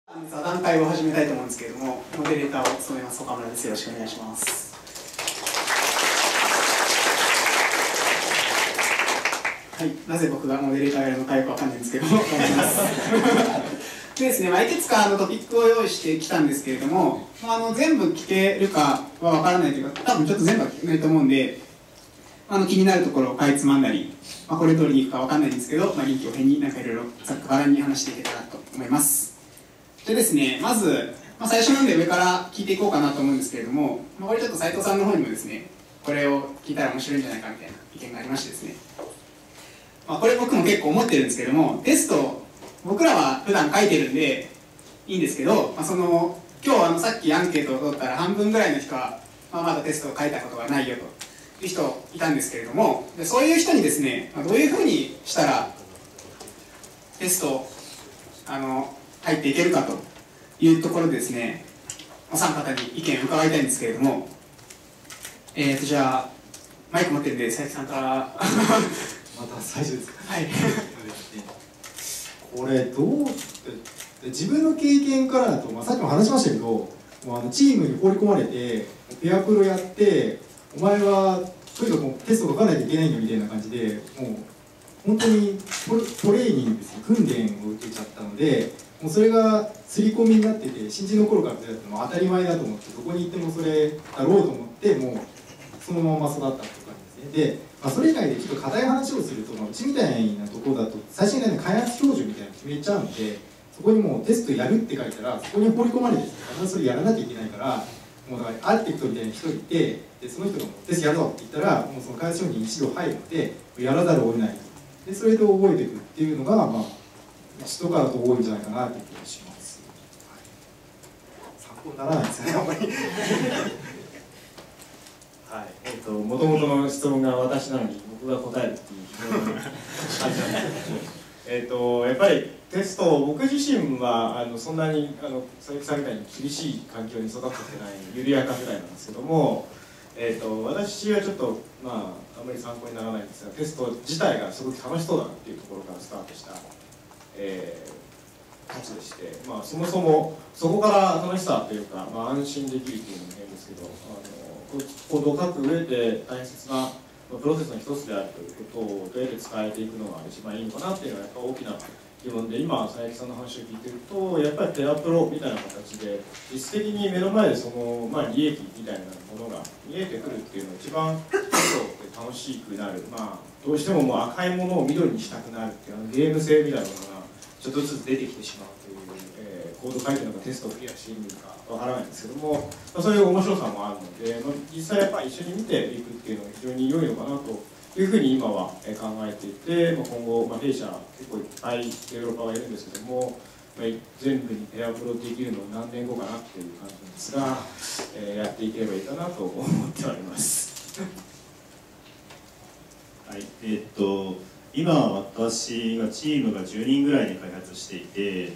本日は団体を始めたいと思うんですけれども、モデレーターを務めます岡村です。よろしくお願いします。はい、なぜ僕がモデレーターやるのかよくわかんないんですけども、頑張ります。でですね、いくつかトピックを用意してきたんですけれども、全部聞けるかはわからないというか、多分ちょっと全部は聞けないと思うんで、気になるところをかいつまんだり、これ通りにいくかわかんないんですけど、臨機応変になんかいろいろざっくばらんに話していけたらと思います。でですね、まず、最初なんで上から聞いていこうかなと思うんですけれども、これちょっと斉藤さんの方にもですね、これを聞いたら面白いんじゃないかみたいな意見がありましてですね、これ僕も結構思ってるんですけども、テスト、僕らは普段書いてるんでいいんですけど、今日さっきアンケートを取ったら半分ぐらいの人は、まだテストを書いたことがないよという人いたんですけれども、そういう人にですね、どういうふうにしたらテスト入っていけるかというところでですね、お三方に意見を伺いたいんですけれども、じゃあマイク持ってるんで佐々木さんからまた最初ですか。 はい。 これどう自分の経験からだと、さっきも話しましたけど、もうチームに放り込まれてペアプロやって、お前はとにかくテスト書かないといけないんだみたいな感じで、もう本当にトレーニングですね、訓練を受けちゃったので、もうそれが刷り込みになってて、新人の頃からそれだったのは当たり前だと思って、どこに行ってもそれだろうと思って、もうそのまま育ったっていう感じですね。で、それ以外でちょっと硬い話をすると、うちみたいなところだと最新の開発標準みたいなの決めちゃうので、そこにもうテストやるって書いたらそこに放り込まれて必ずそれやらなきゃいけないから、もうだからアーキテクトみたいな人いて、でその人がテストやるぞって言ったら、もうその開発標準に一度入るのでやらざるを得ない。でそれで覚えていくっていうのが、人からと多いんじゃないかなという気がします。はい、参考にならないですね、あんまり。 はい、もともとの質問が私なのに僕が答えるっていう非常に感じなんですけど、やっぱりテスト、僕自身はそんなに佐々木さんみたいに厳しい環境に育ってきてない緩やか世代なんですけども、私はちょっとあまり参考にならないんですが、テスト自体がすごく楽しそうだなっていうところからスタートした、価値でして、そもそもそこから楽しさというか、安心できるっていうのも変ですけど、コードを書く上で大切なプロセスの一つであるということをどうやって伝えていくのが一番いいのかなっていうのはやっぱ大きな疑問で、今佐々木さんの話を聞いてると、やっぱりペアプロみたいな形で実質的に目の前でその、利益みたいなものが見えてくるっていうのが一番テストって楽しくなる、どうしてももう赤いものを緑にしたくなるっていうゲーム性みたいなものがちょっとずつ出てきてしまうという、コード書いてるのかテストをクリアしているのかわからないんですけども、そういう面白さもあるので、実際やっぱり一緒に見ていくっていうのが非常に良いのかなというふうに今は考えていて、今後、弊社結構いっぱいデベロッパーがいるんですけども、全部にペアプロできるの何年後かなっていう感じなんですが、やっていければいいかなと思っております。 はい、今私がチームが10人ぐらいで開発していて、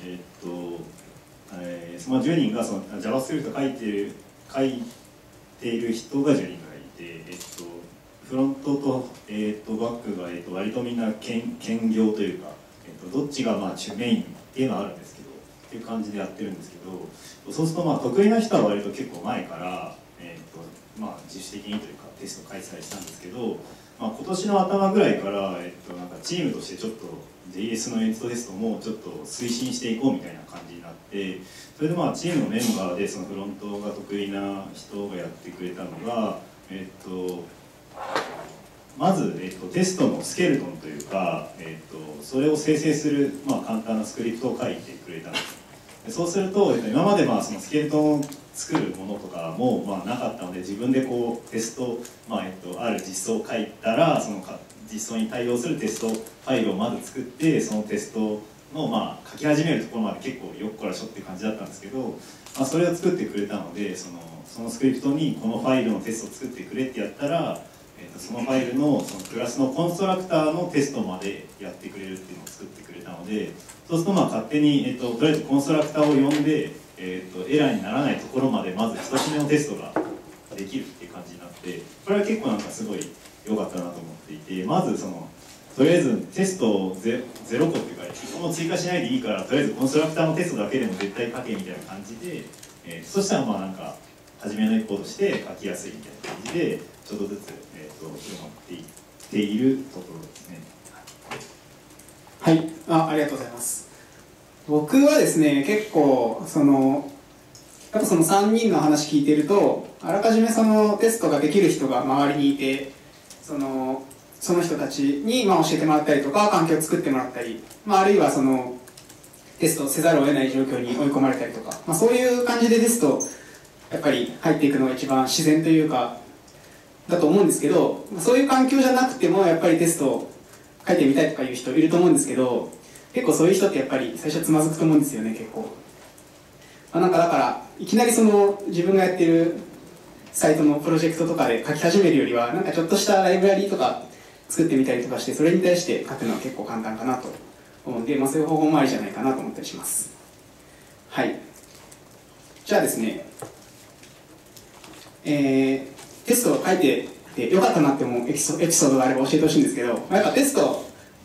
その10人がその JavaScript 書いている人が10人ぐらいいて、フロントと、バックが、割とみんな兼業というか、どっちがメインっていうのはあるんですけどっていう感じでやってるんですけど、そうすると得意な人は割と結構前から、自主的にというかテスト開催したんですけど、今年の頭ぐらいから、なんかチームとしてちょっと JS のユニットテストもちょっと推進していこうみたいな感じになって、それでチームのメンバーでそのフロントが得意な人がやってくれたのが、まず、テストのスケルトンというか、それを生成する、簡単なスクリプトを書いてくれたんです。でそうすると、今までそのスケルトンを作るものとかも、なかったので、自分でこうテスト、ある実装を書いたら、その実装に対応するテストファイルをまず作って、そのテストの、書き始めるところまで結構よっこらしょっていう感じだったんですけど、それを作ってくれたので、そのスクリプトにこのファイルのテストを作ってくれってやったら、そのファイルのそのクラスのコンストラクターのテストまでやってくれるっていうのを作ってくれたので、そうすると勝手に、とりあえずコンストラクターを呼んで、エラーにならないところまでまず1つ目のテストができるっていう感じになって、これは結構なんかすごい良かったなと思っていて、まずそとりあえずテストを0個っていうか1個も追加しないでいいから、とりあえずコンストラクターのテストだけでも絶対書けみたいな感じで、そしたらまあなんか初めの一歩として書きやすいみたいな感じでちょっとずつ、広まっていっているところですね。 はい、ありがとうございます。僕はですね、結構やっぱその3人の話聞いてると、あらかじめそのテストができる人が周りにいて、その人たちに教えてもらったりとか、環境を作ってもらったり、あるいはそのテストをせざるを得ない状況に追い込まれたりとか、そういう感じでテストやっぱり入っていくのが一番自然というかだと思うんですけど、そういう環境じゃなくてもやっぱりテストを書いてみたいとかいう人いると思うんですけど、結構そういう人ってやっぱり最初つまずくと思うんですよね、結構。なんかだからいきなりその自分がやってるサイトのプロジェクトとかで書き始めるよりは、なんかちょっとしたライブラリーとか作ってみたりとかして、それに対して書くのは結構簡単かなと思うんで、そういう方法もありじゃないかなと思ったりします。はい、じゃあですね、テストを書いててよかったなって思うエピソードがあれば教えてほしいんですけど、やっぱテスト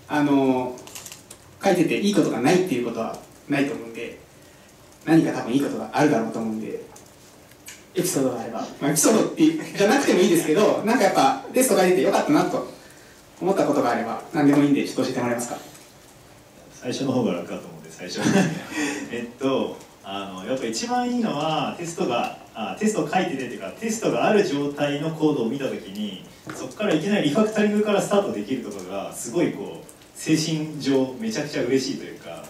書いてていいことがないっていうことはないと思うんで、何か多分いいことがあるだろうと思うんで、エピソードがあれば、エピソードってじゃなくてもいいですけど、なんかやっぱテスト書いててよかったなと思ったことがあれば何でもいいんで、ちょっと教えてもらえますか。 最初の方が楽だと思うんで、最初やっぱ一番いいのはテストを書いててっていうか、テストがある状態のコードを見たときに、そこからいきなりリファクタリングからスタートできるところがすごいこう精神上めちゃくちゃ嬉しいというか、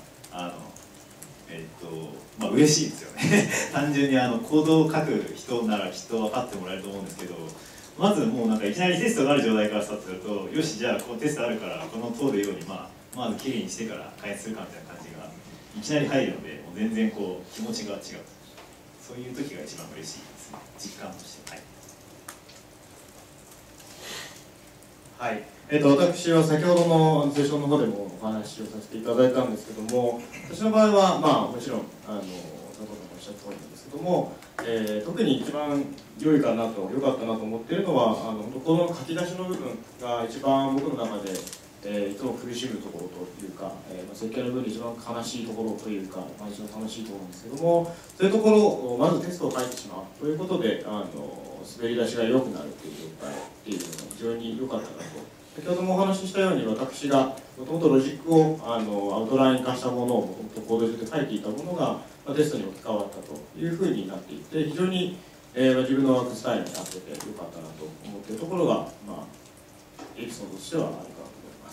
嬉しいですよね単純にコードを書く人ならきっと分かってもらえると思うんですけど、まずもうなんかいきなりテストがある状態からスタートすると、よしじゃあこのテストあるからこの通るようにまずきれいにしてから開発するかみたいな感じがいきなり入るので、もう全然こう気持ちが違う、そういう時が一番嬉しいですね、実感として。 はい、私は先ほどのセッションの方でもお話をさせていただいたんですけども、私の場合はもちろん佐藤さんがおっしゃった通りなんですけども、特に一番良かったなと思っているのは、この書き出しの部分が一番僕の中で、いつも苦しむところというか、設計の部分で一番悲しいところというか、一番楽しいところなんですけども、そういうところをまずテストを書いてしまうということで、滑り出しが良くなるという状態っていうのが非常に良かったなと。先ほどもお話ししたように、私がもともとロジックをアウトライン化したものをもともとコード上で書いていたものが、テストに置き換わったというふうになっていて、非常に、自分のワークスタイルに合ってて良かったなと思っているところが、エピソードとしてはあるかと思います。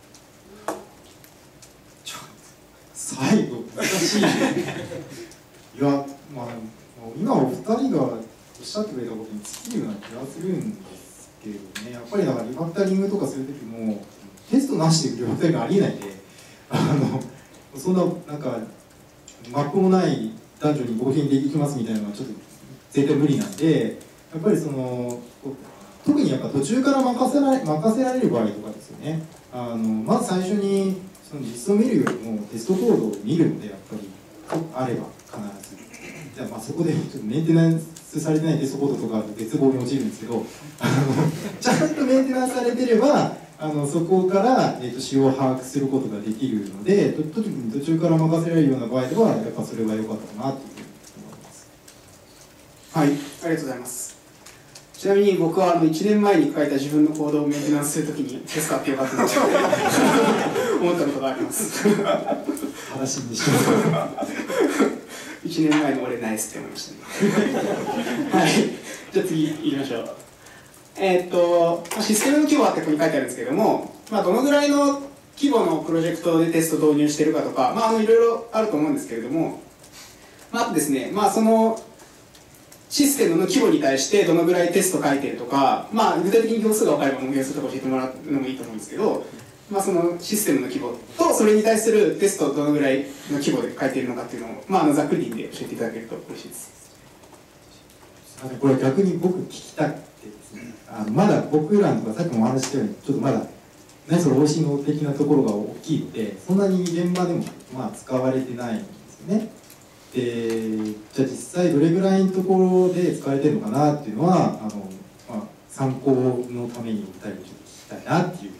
最後難しいいや、今お二人がおっしゃってくれたことに尽きるような気がするんですけどね。やっぱりだからリファクタリングとかする時もテストなしでリファクタリングありえないんで、そんななんかマップもないダンジョンに冒険できますみたいなのはちょっと絶対無理なんで、やっぱり特にやっぱ途中から任せられる場合とかですよね。まず最初にその実装を見るよりもテストコードを見るので、やっぱりあれば必ず。じゃあそこでちょっとメンテナンスされてないテストコードとかあると絶望に陥るんですけど、ちゃんとメンテナンスされてればそこから、仕様を把握することができるので、途中から任せられるような場合ではやっぱそれが良かったかなというふうに思います。 はい、ありがとうございます。ちなみに僕は1年前に書いた自分のコードをメンテナンスするときにテストってよかったなと思ったことがあります楽しみにしてます 1年前の俺ナイスって思いましたねはい、じゃあ次行きましょう。システムの規模はってここに書いてあるんですけども、どのぐらいの規模のプロジェクトでテスト導入してるかとか、いろいろあると思うんですけれども、あとですね、そのシステムの規模に対してどのぐらいテスト書いてるとか、具体的に行数が分かれば行数とか教えてもらうのもいいと思うんですけど、そのシステムの規模とそれに対するテストをどのぐらいの規模で書いているのかっていうのを、ざっくりで教えていただけると嬉しいです。 これ逆に僕聞きたくてですね、まだ僕らのとかさっきもお話ししたようにちょっとまだ何それ美味しいの的なところが大きいので、そんなに現場でも使われてないんですよね。じゃあ実際どれぐらいのところで使われてるのかなっていうのは参考のためにお二人にちょっと聞きたいなっていう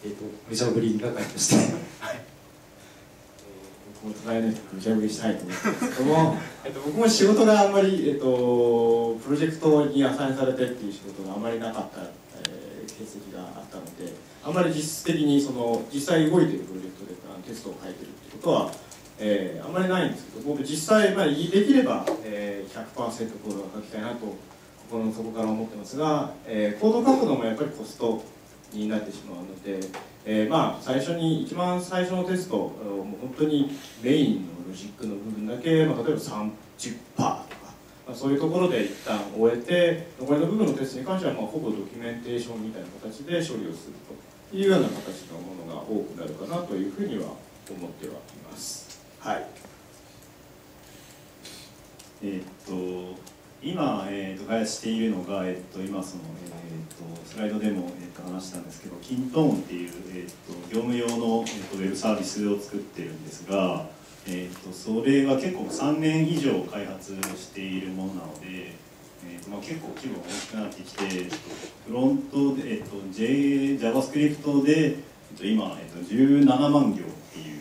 無茶ぶり係として、はい、 僕も隣の人に無茶ぶりしたいと思うんですけども、僕も仕事があんまり、プロジェクトにアサインされてっていう仕事があまりなかった、形跡があったので、あんまり実質的に実際動いているプロジェクトでテストを書いてるってことは、あんまりないんですけど、僕実際、できれば、100% コードを書きたいなと心の底から思ってますが、コード書くのもやっぱりコストになってしまうので、一番最初のテスト、もう本当にメインのロジックの部分だけ、例えば 30% とか、そういうところで一旦終えて、残りの部分のテストに関してはほぼドキュメンテーションみたいな形で処理をするというような形のものが多くなるかなというふうには思ってはいます。はい。 今、開発しているのが、今スライドでも、話したんですけど、キントーンっていう、業務用の、ウェブサービスを作ってるんですが、それが結構3年以上開発しているものなので、結構規模が大きくなってきて、フロントで、JavaScript で、今、17万行っていう。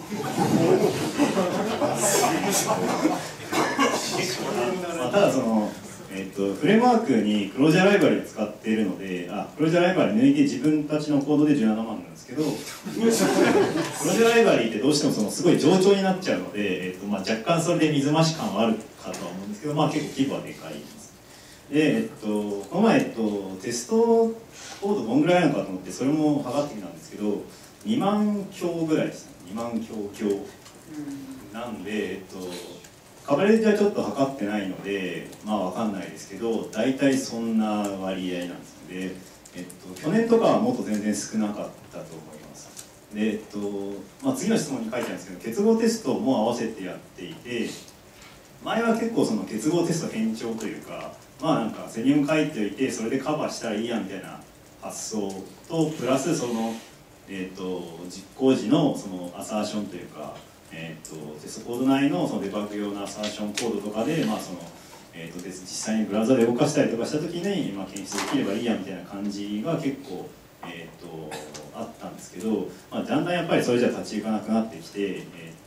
ただフレームワークにクロージャーライブラリを使っているので、クロージャーライブラリ抜いて自分たちのコードで17万なんですけど、クロージャーライブラリってどうしてもすごい冗長になっちゃうので、若干それで水増し感はあるかとは思うんですけど、結構規模はでかいです。で、この前、テストコードどんぐらいなのかと思ってそれも測ってみたんですけど、2万強ぐらいですね。2万強なんで、カバレッジはちょっと測ってないので、わかんないですけど、大体そんな割合なんですので、去年とかはもっと全然少なかったと思います。で、次の質問に書いてあるんですけど、結合テストも合わせてやっていて、前は結構結合テスト偏重というか、なんかセリウム書いておいて、それでカバーしたらいいやみたいな発想と、プラス実行時のアサーションというか、テストコード内のデバッグ用のアサーションコードとかで、実際にブラウザで動かしたりとかした時に、検出できればいいやみたいな感じが結構、あったんですけど、だんだんやっぱりそれじゃ立ち行かなくなってきて、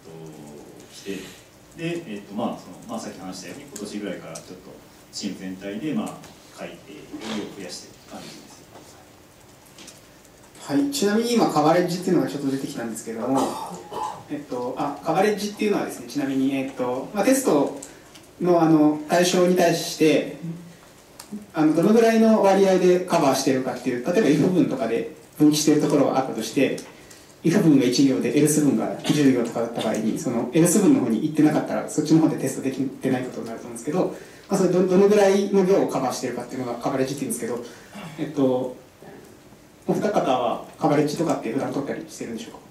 で、さっき話したように今年ぐらいからちょっとチーム全体で書いて量を増やしていく感じです。 はい、ちなみに今カバレッジっていうのがちょっと出てきたんですけども、カバレッジっていうのはですね、ちなみに、テストの対象に対してどのぐらいの割合でカバーしているかっていう、例えば if 文とかで分岐しているところがあったとして、if 文が1行で else 文が10行とかだった場合に、その else 文の方に行ってなかったらそっちの方でテストできてないことになると思うんですけど、それどのぐらいの量をカバーしているかっていうのがカバレッジっていうんですけど、お二方はカバレッジとかって普段取ったりしてるんでしょうか？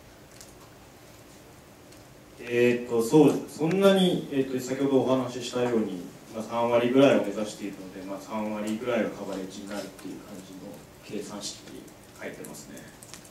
そんなに、先ほどお話ししたように、3割ぐらいを目指しているので、3割ぐらいがカバレッジになるっていう感じの計算式に書いてますね。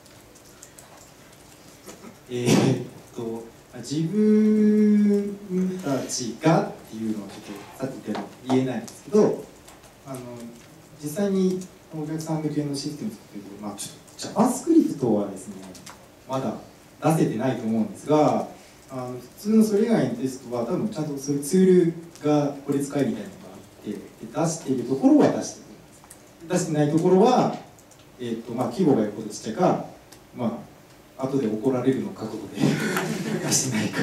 自分たちがっていうのはちょっとさっき言ったように言えないんですけど、実際にお客さん向けのシステムを作っていると、JavaScript はですね、まだ出せてないと思うんですが、普通のそれ以外のテストは多分ちゃんとそういうツールがこれ使えみたいなのがあって、出しているところは出している。出してないところは、規模がよっぽどちっちゃいか、後で怒られるの覚悟で出してないか、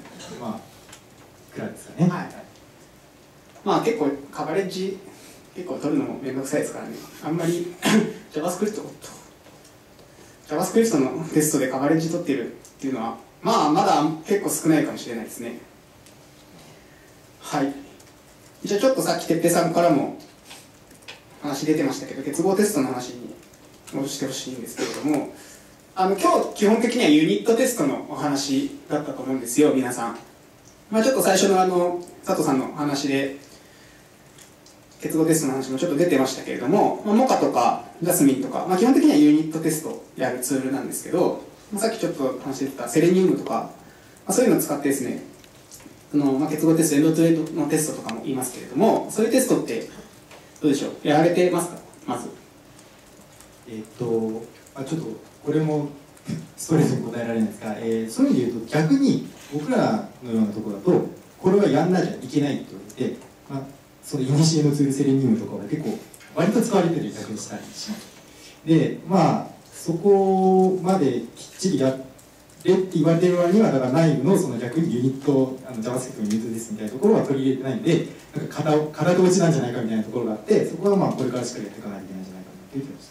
くらいですかね。 はい、結構カバレッジ結構取るのもめんどくさいですからね。あんまりJavaScript のテストでカバレッジ取っているっていうのはまだ結構少ないかもしれないですね。はい。じゃあちょっとさっき哲平さんからも話出てましたけど、結合テストの話に戻してほしいんですけれども、今日基本的にはユニットテストのお話だったと思うんですよ、皆さん。ちょっと最初の佐藤さんの話で結合テストの話もちょっと出てましたけれども、モカとかジャスミンとか、基本的にはユニットテストをやるツールなんですけど、さっきちょっと話してたセレニウムとか、そういうのを使ってですね、結合テスト、エンドトゥエンドのテストとかも言いますけれども、そういうテストってどうでしょう、やられてますか、まず。 ちょっとこれもストレートに答えられないんですが、そういう意味で言うと逆に僕らのようなところだとこれはやんなきゃいけないって言われて、そのイニシエのツールセレニウムとかは結構割と使われてる逆にしたりします。でそこまできっちりやれって言われてる割には、だから内部のその逆にユニット、JavaScript のユニットですみたいなところは取り入れてないんで、なんか型落ちなんじゃないかみたいなところがあって、そこはこれからしっかりやっていかないといけないんじゃないかなという気がして。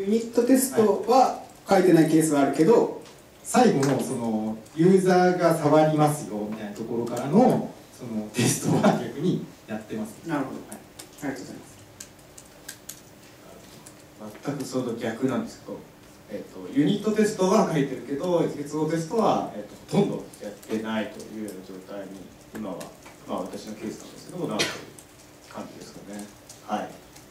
ユニットテストは書いてないケースはあるけど、 最後のそのユーザーが触りますよみたいなところからのそのテストは逆にやってます。 なるほど、ありがとうございます。 全くその逆なんですけど、ユニットテストは書いてるけど結合テストは、ほとんどやってないというような状態に今は、私のケースなんですけどなという感じですかね。はい。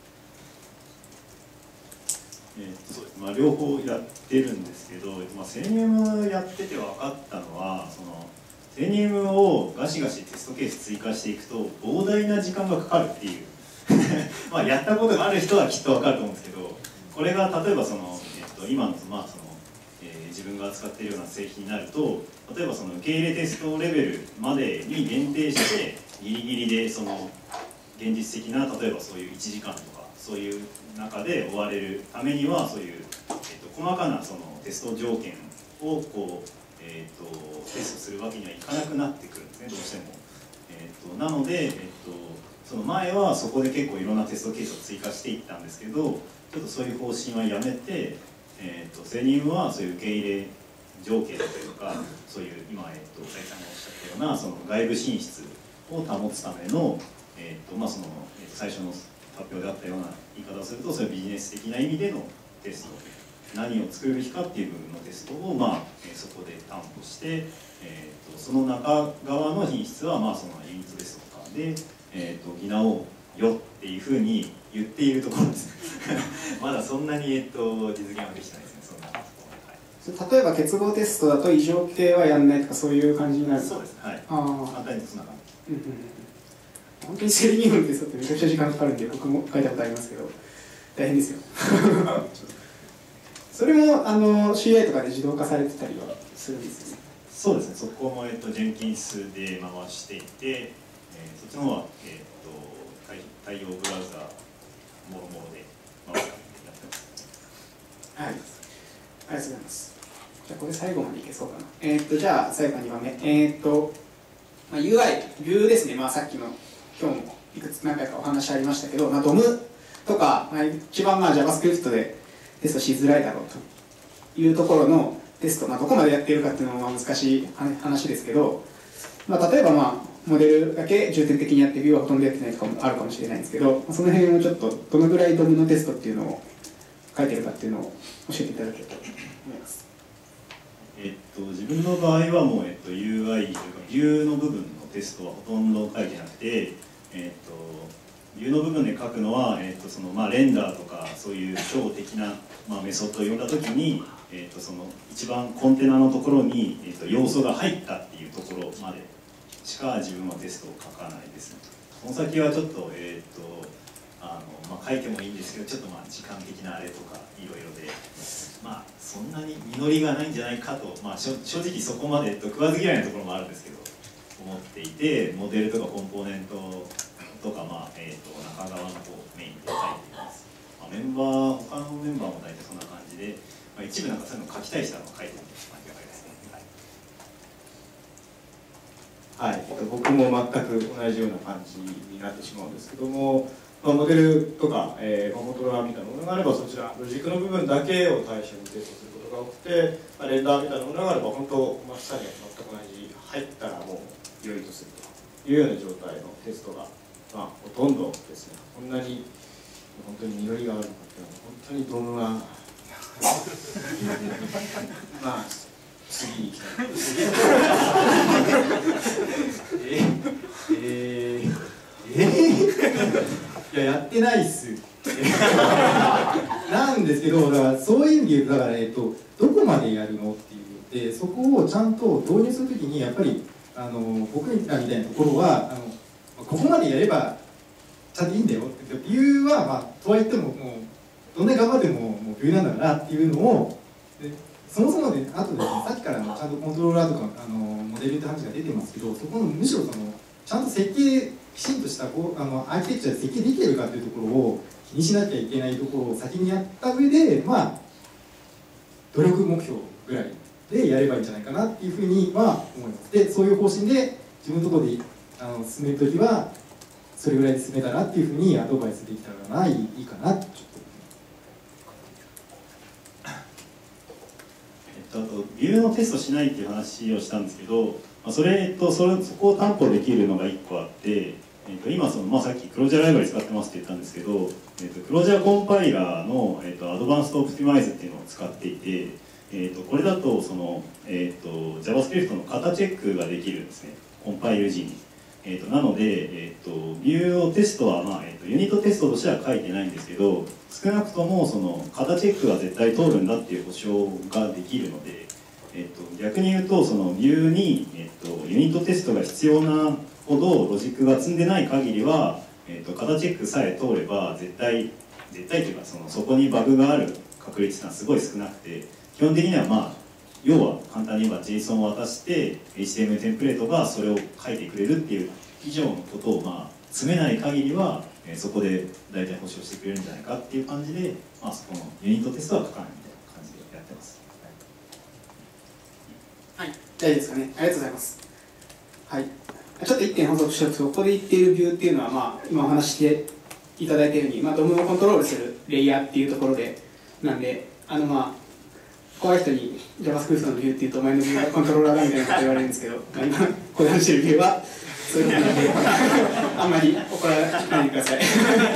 そうです。両方やってるんですけど、セレニウムやってて分かったのは、セレニウムをガシガシテストケース追加していくと膨大な時間がかかるっていうやったことがある人はきっと分かると思うんですけど、これが例えば今の自分が扱っているような製品になると、例えば受け入れテストレベルまでに限定してギリギリで現実的な例えばそういう1時間とかそういう中で終われるためにはそういう、細かなテスト条件をテストするわけにはいかなくなってくるんですね、どうしても。なので、その前はそこで結構いろんなテストケースを追加していったんですけど、ちょっとそういう方針はやめて、セレニウムはそういう受け入れ条件というか、そういう今、斉さんがおっしゃったような外部進出を保つための、最初の発表であったような言い方をすると、そういうビジネス的な意味でのテスト、何を作るべきかっていう部分のテストを、そこで担保して、その中側の品質は、そのユニットテストとかで、補おうよっていうふうに言っているところですまだそんなに、実現はできてないですね、そんな、はい、 例えば結合テストだと異常系はやんないとかそういう感じになる。 そうですね、はい。簡単にそんな感じ。 本当にセレニウムテストってめちゃくちゃ時間かかるんで、僕も書いたことありますけど大変ですよそれもCI とかで自動化されてたりはするんですよね。 そうですね、そこも、ジェンキンスで回していて、そっちの方は、対応ブラウザもろもろで回してやってます。 はい、ありがとうございます。じゃあこれ最後までいけそうかな。じゃあ最後2番目、UI、ビューですね。さっきの今日もいくつ何回かお話ありましたけど、ドムとか、一番JavaScript でテストしづらいだろうというところのテスト、どこまでやっているかっていうのも難しい話ですけど、例えばモデルだけ重点的にやってビューはほとんどやってないとかもあるかもしれないんですけど、その辺をちょっとどのぐらいドムのテストっていうのを書いてるかっていうのを教えていただければと思います。 自分の場合はもう、UI というかビューの部分のテストはほとんど書いてなくて、ビューの部分で書くのは、レンダーとかそういう超的な、メソッドを呼んだときに、その一番コンテナのところに、要素が入ったっていうところまでしか自分はテストを書かないですね。その先はちょっと、書いてもいいんですけど、ちょっと時間的なあれとかいろいろで、そんなに実りがないんじゃないかと、正直そこまで食わず嫌いなところもあるんですけど思っていて、モデルとかコンポーネントとか、中側の方をメインで書いています。他のメンバーも大体そんな感じで、一部そういうの書きたい人は書いてる感じですね。 はい、僕も全く同じような感じになってしまうんですけども、モデルとか、コントローラーみたいなものがあれば、そちらロジックの部分だけを対象にテストすることが多くて、レンダーみたいなものがあれば本当真下に全く同じ、入ったらもう良いとするというような状態のテストが、ほとんどですね。こんなに本当に実りがあるのかっていうのは本当にどんな次に行きたいいや、やってないっすなんですけど、だからそういう意味で言うと、だから、どこまでやるのっていうで、そこをちゃんと導入するときにやっぱり僕らみたいなところはここまでやればちゃんといいんだよっていうは、とはいってももうどんなに頑張ってももうビューなんだなっていうのをでそもそもであとですね、さっきからちゃんとコントローラーとかモデルって話が出てますけど、そこのむしろちゃんと設計きちんとしたアーキテクチャで設計できてるかっていうところを気にしなきゃいけないところを先にやった上で、努力目標ぐらいでやればいいんじゃないかなっていうふうには思います。でそういう方針で自分のところで進めるときはそれぐらいで進めたらっていうふうにアドバイスできたらいいかなってちょっと。あとビューのテストしないっていう話をしたんですけど、そこを担保できるのが1個あって、今さっきクロージャーライブラリ使ってますって言ったんですけど、クロージャーコンパイラーの、アドバンストオプティマイズっていうのを使っていて、これだとJavaScript の型チェックができるんですね、コンパイル時に。なので、ビューをテストは、ユニットテストとしては書いてないんですけど、少なくとも型チェックが絶対通るんだっていう保証ができるので、逆に言うとビューに、ユニットテストが必要なほどロジックが積んでない限りは、型チェックさえ通れば絶対というかそこにバグがある確率がすごい少なくて、基本的には要は簡単に言えば JSON を渡して HTML テンプレートがそれを書いてくれるっていう以上のことを詰めない限りは、そこで大体保証してくれるんじゃないかっていう感じで、そこのユニットテストは書かないみたいな感じでやってます。 はい、大丈夫ですかね。ありがとうございます。はい、ちょっと1点補足しておくと、ここで言っているビューっていうのは、今お話ししていただいたように、ドムをコントロールするレイヤーっていうところでなんで、怖い人に JavaScript のビューっていうと、お前のビューがコントローラーだみたいなこと言われるんですけど、今ここで話してるビューはそういうことなんで、あんまり怒らないでください。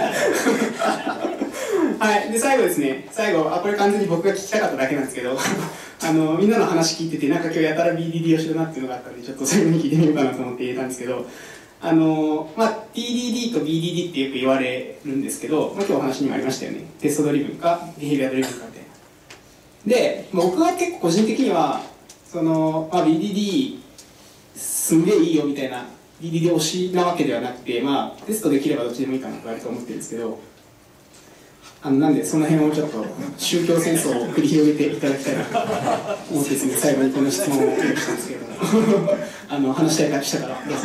はい、で最後ですね、これ完全に僕が聞きたかっただけなんですけど、みんなの話聞いてて、今日やたら BDD をしてるなっていうのがあったので、ちょっと最後に聞いてみようかなと思って入れたんですけど、TDD と BDD ってよく言われるんですけど、今日お話にもありましたよね、テストドリブンかビヘイビアドリブンかみたいな。で、僕は結構個人的にはBDD すんげえいいよみたいな BDD 推しなわけではなくて、テストできればどっちでもいいかなと割と思ってるんですけど、なんでその辺をちょっと宗教戦争を繰り広げていただきたいなと思ってですね、最後にこの質問を用意したんですけれども話したいからしたからど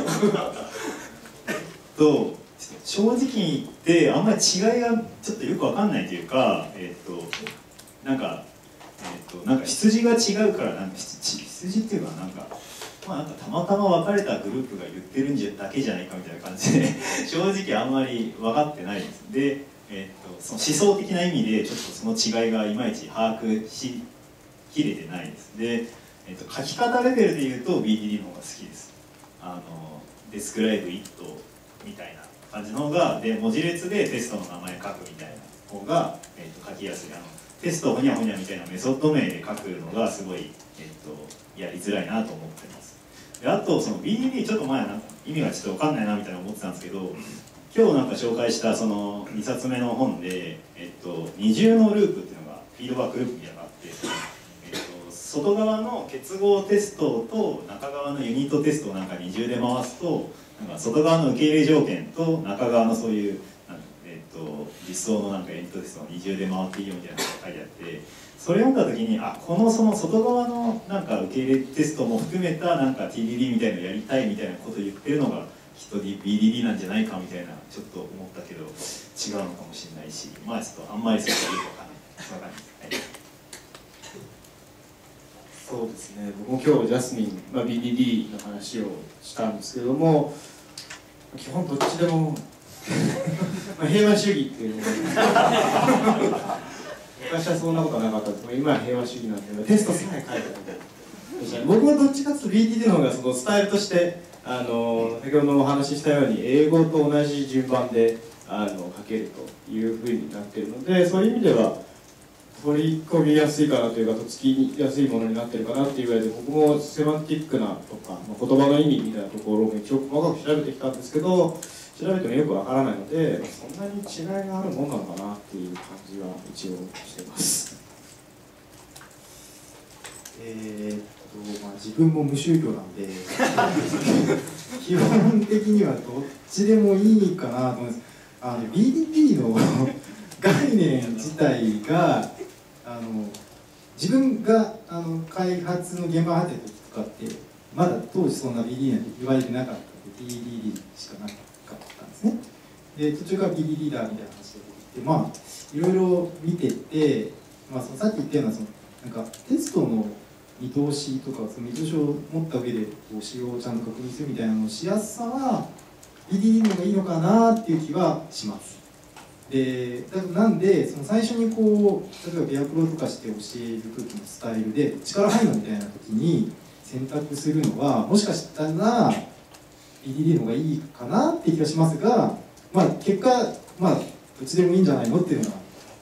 うぞ。 正直に言ってあんまり違いがちょっとよくわかんないというか、なんか羊が違うから羊っていうかたまたま分かれたグループが言ってるだけじゃないかみたいな感じで正直あんまり分かってないです。で、その思想的な意味でちょっとその違いがいまいち把握しきれてないです。で、書き方レベルで言うと BDD の方が好きです。Describe it みたいな感じの方が、で文字列でテストの名前書くみたいな方が、書きやすい。テストをほにゃほにゃみたいなメソッド名で書くのがすごい、やりづらいなと思ってます。であとBDD ちょっと前意味がちょっと分かんないなみたいな思ってたんですけど、今日紹介した2冊目の本で、二重のループっていうのがフィードバックループみたいなのがあって、外側の結合テストと中側のユニットテストを二重で回すと外側の受け入れ条件と中側のそういう実装のユニットテストが二重で回っていいよみたいなのが書いてあって、それ読んだ時にその外側の受け入れテストも含めたTDD みたいなのやりたいみたいなことを言ってるのがきっと BDD なんじゃないかみたいなちょっと思ったけど違うのかもしれないし、ちょっとあんまりそれはよくわかんないそんな感じです。 そうですね、僕も今日ジャスミン、BDD の話をしたんですけれども、基本どっちでも平和主義っていうのが昔はそんなことはなかったですけど、今は平和主義なんでテストさえ書いてた僕はどっちかというと BDD の方がそのスタイルとして先ほどのお話ししたように英語と同じ順番で書けるというふうになっているので、そういう意味では取り込みやすいかなというか、とっつきやすいものになってるかなっていうぐらいで、僕もセマンティックなとか、言葉の意味みたいなところを一応細かく調べてきたんですけど、調べてもよくわからないので、そんなに違いがあるもんなのかなっていう感じは一応してます。 自分も無宗教なんで基本的にはどっちでもいいかなと思います。BDD の概念自体が自分が開発の現場に入った時とかってまだ当時そんな BDD なんて言われてなかったんで BDD しかなかったんですね。で途中から BD リーダーみたいな話が出てきて、まあいろいろ見てて、まあ、そのさっき言ったようななんかテストの見通しとかその見通しを持った上で仕様をちゃんと確認するみたいなののしやすさは BDD の方がいいのかなっていう気はします。でなんでその最初にこう例えばペアプロとかして教える時のスタイルで力入るのみたいな時に選択するのはもしかしたら BDD の方がいいかなって気がしますが、まあ結果まあどっちでもいいんじゃないのっていうのは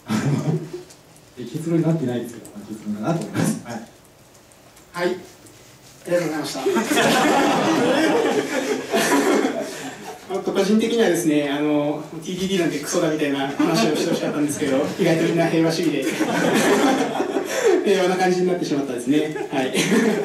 結論になってないですけど、結論だなと思います。はい、 はい、ありがとうございました。個人的にはですね、TDD なんてクソだみたいな話をしてほしかったんですけど、意外とみんな平和主義で平和な感じになってしまったですね。はい。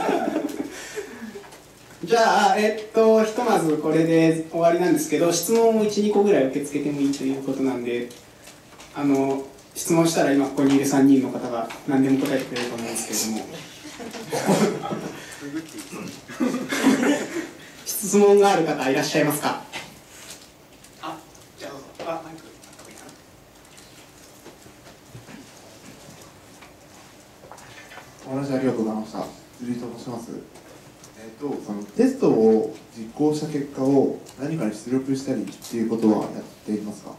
じゃあ、ひとまずこれで終わりなんですけど、質問を1、2個ぐらい受け付けてもいいということなんで、質問したら今ここにいる3人の方が何でも答えてくれると思うんですけれども質問がある方いらっしゃいますか？あ、じゃあどうぞ。マイクあった方がいいかな。お話ありがとうございました。辻井と申します。そのテストを実行した結果を何かに出力したりっていうことはやっていますか？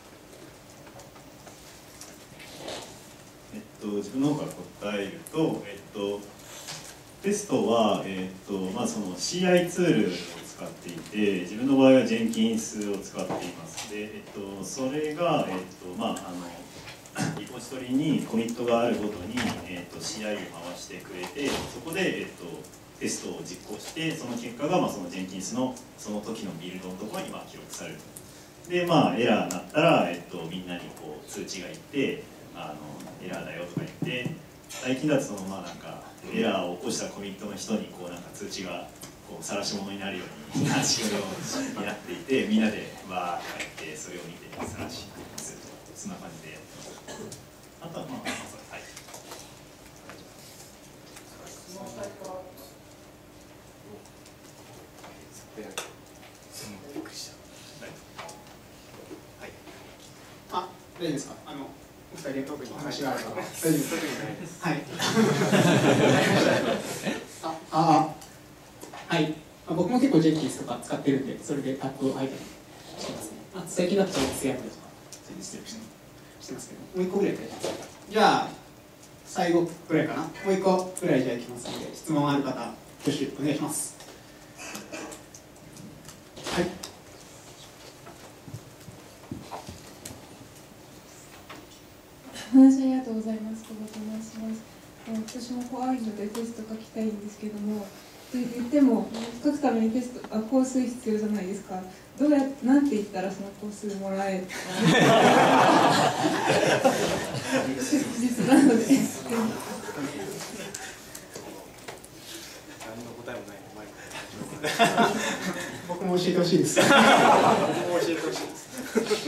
自分の方から答えると、テストは、まあ、その CI ツールを使っていて、自分の場合は Jenkins を使っています。で、それが、まあ、リポジトリにコミットがあるごとに、CI を回してくれて、そこで、テストを実行して、その結果が、まあ、その Jenkins のその時のビルドのところに記録されると。で、まあ、エラーになったら、みんなにこう通知がいって、エラーだよとか言って、最近だとそのまあなんかエラーを起こしたコミットの人にこうなんか通知がこう晒し物になるように仕様になっていて、みんなでわーって書いてそれを見て晒しすると、そんな感じでやってます。あとはまあ、はい。 あ、大丈夫ですか？お二人で特に話があるから大丈夫です。はい。はい。僕も結構 Jenkins とか使ってるんで、それでタップを入ったりしてますね。最近だとツヤムとか全然してますけど、もう一個ぐらい大丈夫ですか？じゃあ最後ぐらいかな。もう一個ぐらいじゃあいきますので、質問ある方、挙手お願いします。はい。 話ありがとうございます。小葉と申します。私も怖いのでテスト書きたいんですけども、と言っても書くために工数必要じゃないですか。なんて言ったらその工数もらえるか切実なので。何の答えもない。 僕も教えてほしいです。 僕も教えてほしいです。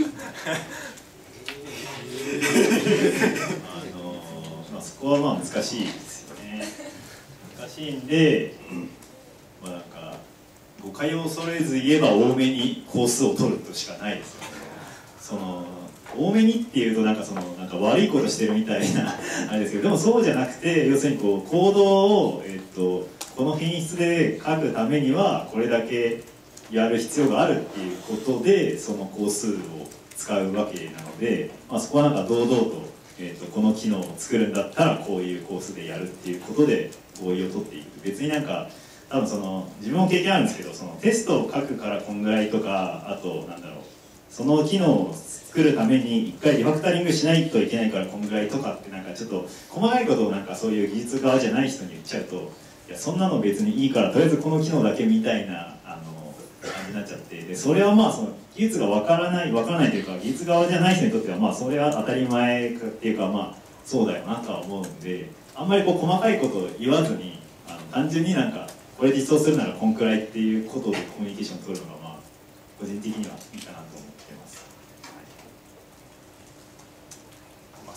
まあ、そこはまあ難しいですよね。難しいんで、まあなんか誤解を恐れず言えば多めに工数を取るとしかないですよね。その多めにっていうとなんか悪いことしてるみたいなあれですけど、でもそうじゃなくて、要するにこうコードをこの品質で書くためにはこれだけやる必要があるっていうことでその工数を使うわけなので、まあ、そこはなんか堂々と、この機能を作るんだったらこういうコースでやるっていうことで合意を取っていく。別になんか多分自分も経験あるんですけど、そのテストを書くからこんぐらいとか、あとなんだろう、その機能を作るために一回リファクタリングしないといけないからこんぐらいとかって、なんかちょっと細かいことをなんかそういう技術側じゃない人に言っちゃうと、いやそんなの別にいいからとりあえずこの機能だけみたいな感じになっちゃって、でそれはまあその技術がわからないというか、技術側じゃない人にとってはまあそれは当たり前っていうか、まあそうだよなとは思うんで、あんまりこう細かいことを言わずに単純になんかこれ実装するならこんくらいっていうことでコミュニケーションを取るのがまあ個人的にはいいかなと思ってます。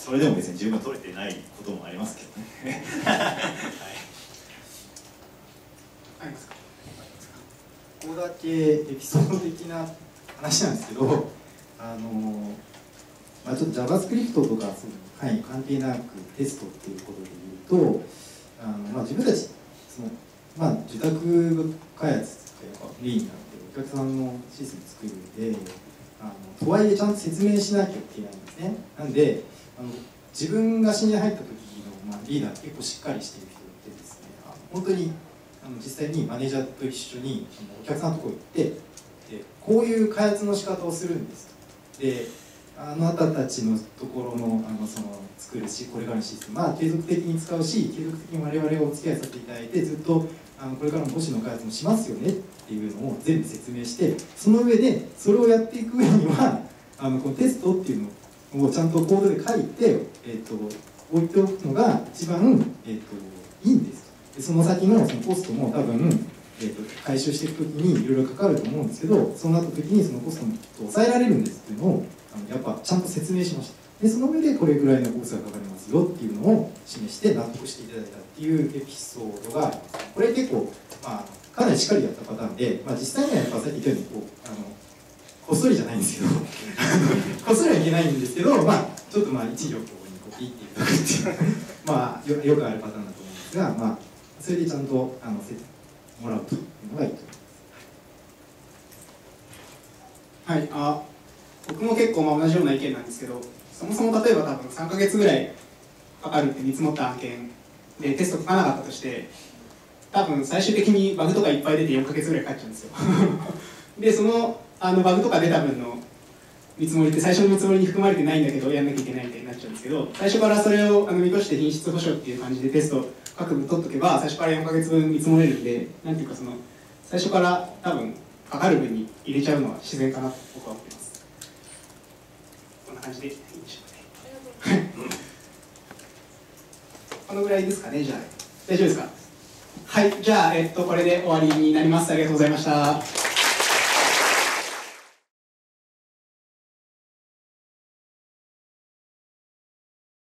それでも別に十分取れてないこともありますけどね。はい、 ありますか。 ここだけエピソード的な話なんですけど、ちょっと JavaScript とかそういう範囲関係なくテストっていうことで言うと、自分たち受託開発がメインなのでお客さんのシステム作るんで、とはいえちゃんと説明しなきゃいけないんですね。なんで自分が新人入った時の、リーダー結構しっかりしている人でですね、本当に実際にマネージャーと一緒にお客さんのところに行って、こういう開発の仕方をするんですと。であなたたちのところのその作るしこれからのシステムは継続的に使うし、継続的に我々をお付き合いさせていただいてずっとこれからも保守の開発もしますよねっていうのを全部説明して、その上でそれをやっていく上にはこのテストっていうのをちゃんとコードで書いて、置いておくのが一番、いいんですと。でその先のそのコストも多分、回収していくときにいろいろかかると思うんですけど、そうなったときにそのコストも抑えられるんですっていうのをやっぱちゃんと説明しました。でその上でこれぐらいのコストがかかりますよっていうのを示して納得していただいたっていうエピソードがあります。これ結構、かなりしっかりやったパターンで、実際にはやっぱさっき言ったようにこっそりじゃないんですけどこっそりはいけないんですけど、ちょっと一行ここにコピーっていただくっていうよくあるパターンだと思うんですが、それでちゃんともらうというのがいいと思います。 はい、僕も結構同じような意見なんですけど、そもそも例えば多分3ヶ月ぐらいかかるって見積もった案件でテスト書かなかったとして、多分最終的にバグとかいっぱい出て4ヶ月ぐらいかかっちゃうんですよでそのバグとか出た分の見積もりって最初の見積もりに含まれてないんだけどやんなきゃいけないみたいになっちゃうんですけど、最初からそれを見越して品質保証っていう感じでテスト各部取っとけば最初から4ヶ月分見積もれるんで、なんていうか最初から多分かかる分に入れちゃうのは自然かなと僕は思ってます。こんな感じでいいでしょうかねこのぐらいですかね。じゃあ大丈夫ですか。はい、じゃあ、これで終わりになります。ありがとうございました。